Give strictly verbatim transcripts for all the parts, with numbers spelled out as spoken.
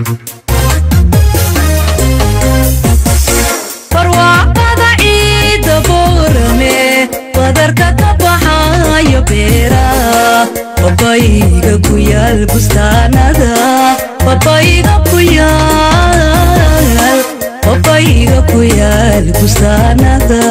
barwaaqada ciida boorame badarka ka baxayo beera babayga ku yaal bustaanada babayga ku yaal babayga ku yaal bustaanada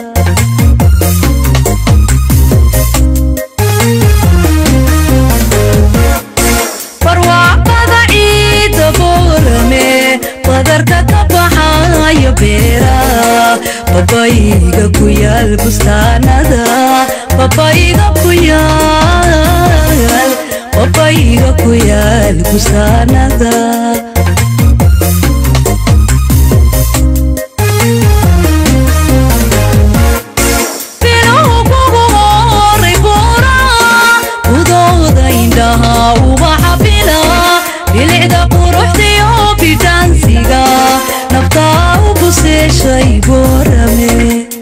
barwaaqada ciida boorame badarka ka baxayo beera babayga ku yaal bustaanada babayga ku yaal babayga ku yaal bustaanada bilow kugu horay boora udooda indhaha ubaxa bila bilicda quruxdiyo bidhaansiga naftaa u buseeshay boorame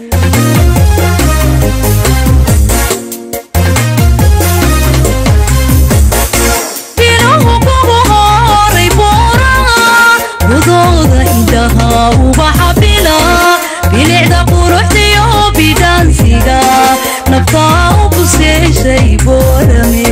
bilicda quruxdiyo bidhaansiga naftaa u buseeshay boorame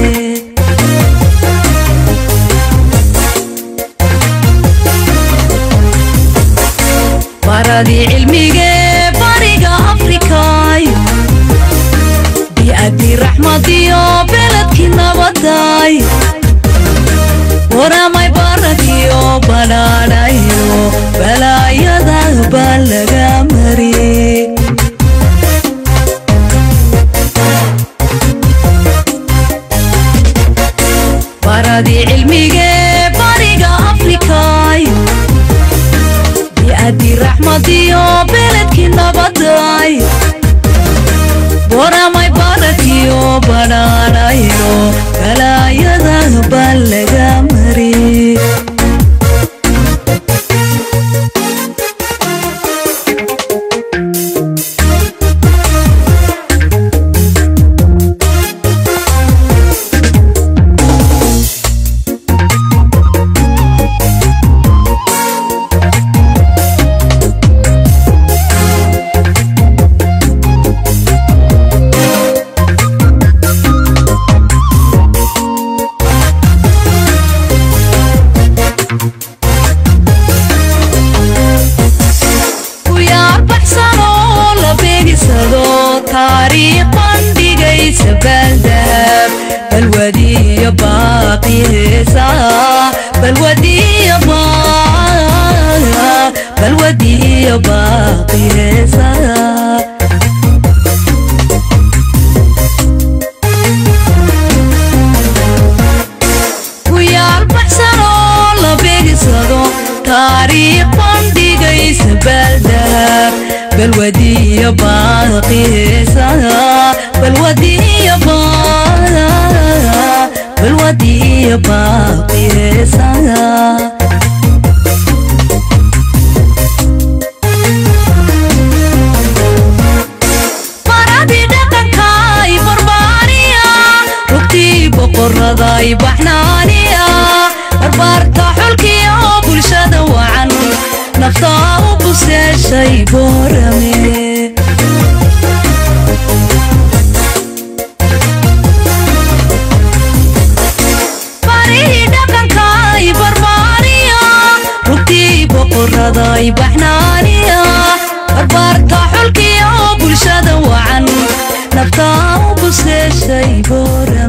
baradii cilmigee bariga afrikaay bi'adii raxmadiyo beledkii nabaday waramay barakiyo banaanayo balaayada baa laga mariyey baradii cilmigee bariga afrikaay bi'adii raxmadiyo beledkii nabaday waramay barakiyo banaanayo balaayada baa laga mariyey taariikhan dhigaysa baaldahab balwadiyo baaqi heesaa balwadiyo balwadiyo baaqi heesaa ku yaal baxsanoo la beegsado taariikhan dhigaysa baaldahab بالودية باقي سها بالودية باقي بالودية باقي سها مرادي دقنكاي بربانية ركتي بقرضاي بحنانية بربارتا حلكي وبلشد وعن نفطا وبسيشي بورمي فريدة كنكاي بربانية ركتي بقرضاي بحنانية بربارتا حلكي وبلشد وعن نفطا وبسيشي بورمي